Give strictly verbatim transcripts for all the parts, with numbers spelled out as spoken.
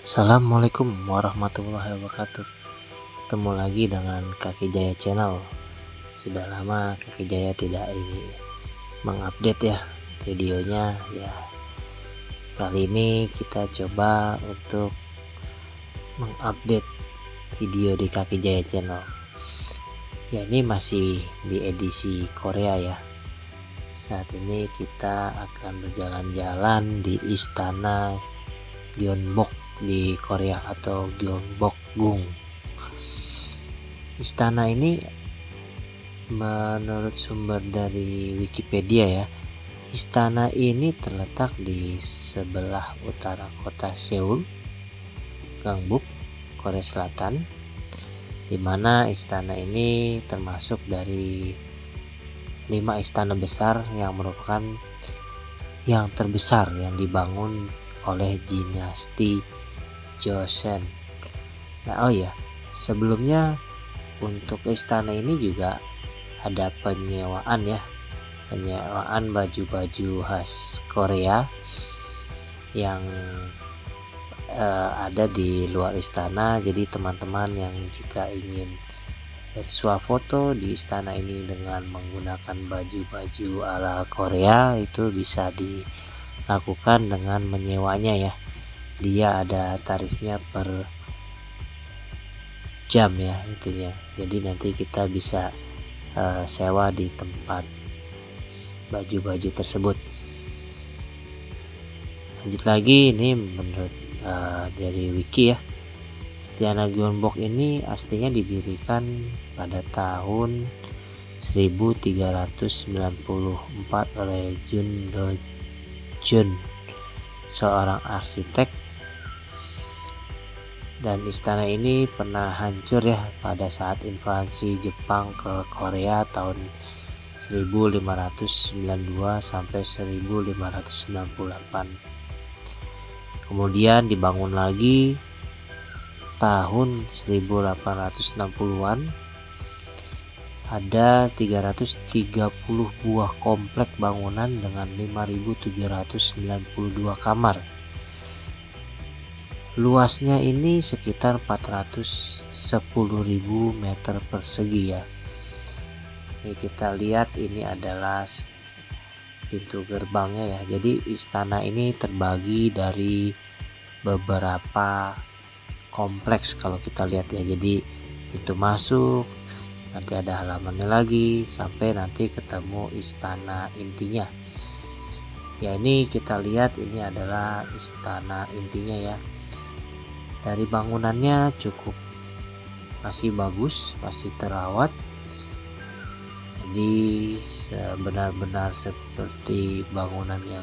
Assalamualaikum warahmatullahi wabarakatuh. Ketemu lagi dengan Kaki Jaya Channel. Sudah lama Kaki Jaya tidak mengupdate ya videonya ya. Kali ini kita coba untuk mengupdate video di Kaki Jaya Channel. Ya, ini masih di edisi Korea ya. Saat ini kita akan berjalan-jalan di Istana Gyeongbok di Korea atau Gyeongbokgung. Istana ini menurut sumber dari Wikipedia ya, istana ini terletak di sebelah utara kota Seoul, Gangbuk, Korea Selatan, di mana istana ini termasuk dari lima istana besar yang merupakan yang terbesar yang dibangun oleh dinasti Joseon. Nah, oh ya, sebelumnya untuk istana ini juga ada penyewaan ya, penyewaan baju-baju khas Korea yang eh, ada di luar istana. Jadi teman-teman yang jika ingin bersuah foto di istana ini dengan menggunakan baju-baju ala Korea itu bisa dilakukan dengan menyewanya ya. Dia ada tarifnya per jam ya itunya. Jadi nanti kita bisa uh, sewa di tempat baju-baju tersebut. Lanjut lagi, ini menurut uh, dari wiki ya, Istana Gyeongbok ini aslinya didirikan pada tahun seribu tiga ratus sembilan puluh empat oleh Jun Do-jun, seorang arsitek. Dan istana ini pernah hancur ya pada saat invasi Jepang ke Korea tahun seribu lima ratus sembilan puluh dua sampai seribu lima ratus sembilan puluh delapan. Kemudian dibangun lagi tahun seribu delapan ratus enam puluhan. Ada tiga ratus tiga puluh buah komplek bangunan dengan lima ribu tujuh ratus sembilan puluh dua kamar. Luasnya ini sekitar empat ratus sepuluh ribu meter persegi ya. Ini kita lihat, ini adalah pintu gerbangnya ya. Jadi istana ini terbagi dari beberapa kompleks kalau kita lihat ya. Jadi pintu masuk, nanti ada halamannya lagi sampai nanti ketemu istana intinya. Ya, ini kita lihat ini adalah istana intinya ya. Dari bangunannya cukup masih bagus, masih terawat. Jadi benar-benar seperti bangunan yang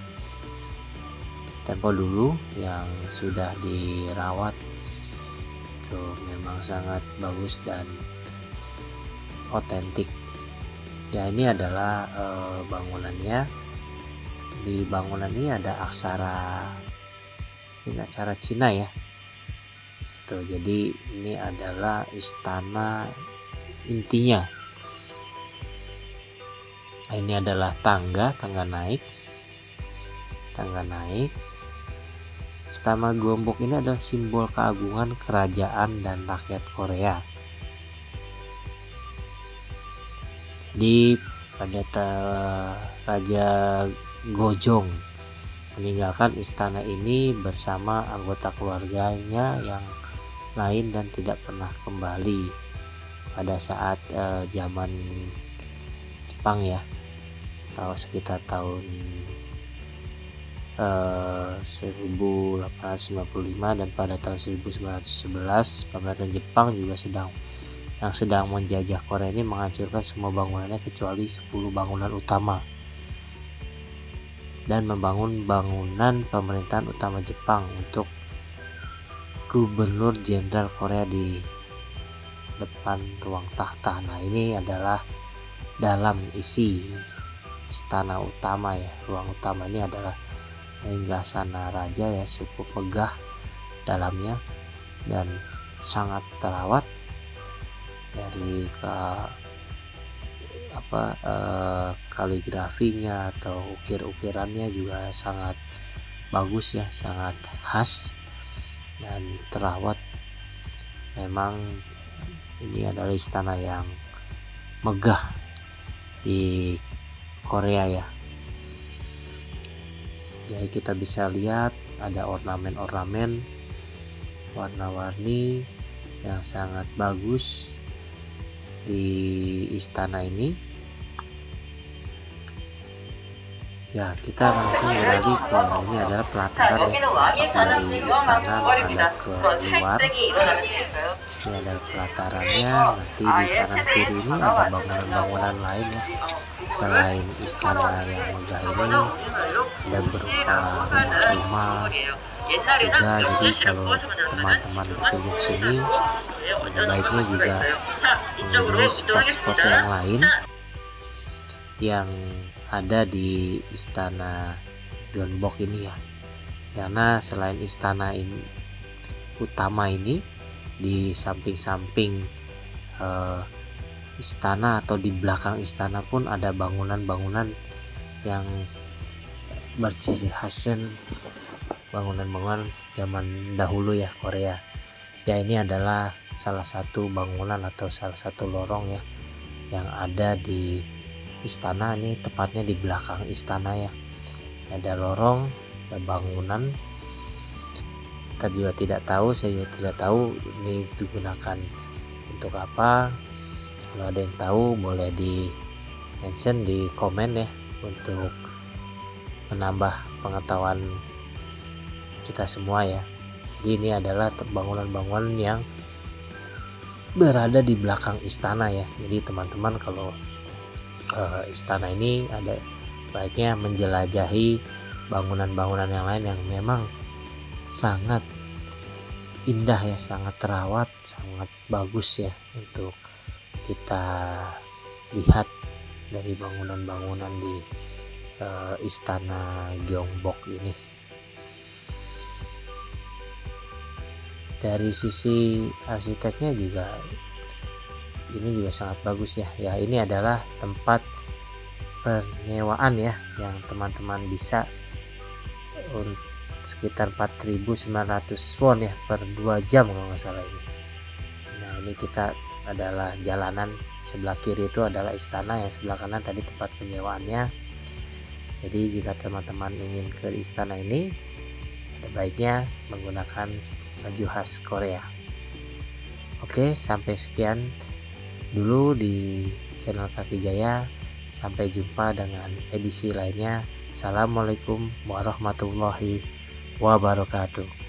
tempo dulu yang sudah dirawat. Itu memang sangat bagus dan otentik. Ya, ini adalah e, bangunannya. Di bangunan ini ada aksara ini aksara Cina ya. Tuh, jadi ini adalah istana intinya. Ini adalah tangga, tangga naik, tangga naik. Istana Gyeongbok ini adalah simbol keagungan kerajaan dan rakyat Korea. Di pada ta- Raja Gojong meninggalkan istana ini bersama anggota keluarganya yang lain dan tidak pernah kembali pada saat eh, zaman Jepang ya, atau sekitar tahun eh, seribu delapan ratus lima puluh lima, dan pada tahun seribu sembilan ratus sebelas pemerintahan Jepang juga sedang yang sedang menjajah Korea ini menghancurkan semua bangunannya kecuali sepuluh bangunan utama dan membangun bangunan pemerintahan utama Jepang untuk Gubernur Jenderal Korea di depan ruang takhta. Nah, ini adalah dalam isi istana utama ya. Ruang utama ini adalah singgasana raja ya, cukup megah dalamnya dan sangat terawat. Dari ke apa eh, kaligrafinya atau ukir-ukirannya juga sangat bagus ya, sangat khas. dan terawat. Memang ini adalah istana yang megah di Korea ya. Jadi kita bisa lihat ada ornamen-ornamen warna-warni yang sangat bagus di istana ini. Ya, kita langsung beralih ke ini adalah pelataran ya, dari istana menghadap ke luar. Ini adalah pelatarannya. Nanti di kanan kiri ini ada bangunan-bangunan lain ya. Selain istana yang megah ini, ada berupa rumah-rumah juga. Jadi kalau teman-teman berkunjung sini, ada baiknya juga mengunjungi spot-spot yang lain yang ada di istana Gyeongbok ini ya. Karena selain istana ini utama ini, di samping-samping eh, istana atau di belakang istana pun ada bangunan-bangunan yang berciri khasan bangunan-bangunan zaman dahulu ya Korea. Ya, ini adalah salah satu bangunan atau salah satu lorong ya yang ada di istana. Ini tepatnya di belakang istana ya. Ada lorong, ada bangunan. Kita juga tidak tahu, saya juga tidak tahu ini digunakan untuk apa. Kalau ada yang tahu boleh di mention di komen ya, untuk menambah pengetahuan kita semua ya. Jadi ini adalah bangunan-bangunan yang berada di belakang istana ya. Jadi teman-teman kalau uh, istana ini ada baiknya menjelajahi bangunan-bangunan yang lain yang memang sangat indah ya, sangat terawat, sangat bagus ya untuk kita lihat dari bangunan-bangunan di uh, istana Gyeongbok ini. Dari sisi arsiteknya juga ini juga sangat bagus ya. Ya, ini adalah tempat penyewaan ya yang teman-teman bisa untuk sekitar empat ribu sembilan ratus won ya per dua jam kalau nggak salah ini. Nah, ini kita adalah jalanan, sebelah kiri itu adalah istana, yang sebelah kanan tadi tempat penyewaannya. Jadi jika teman-teman ingin ke istana ini, ada baiknya menggunakan baju khas Korea. Oke, sampai sekian dulu di channel Kaki Jaya. Sampai jumpa dengan edisi lainnya. Assalamualaikum warahmatullahi wabarakatuh.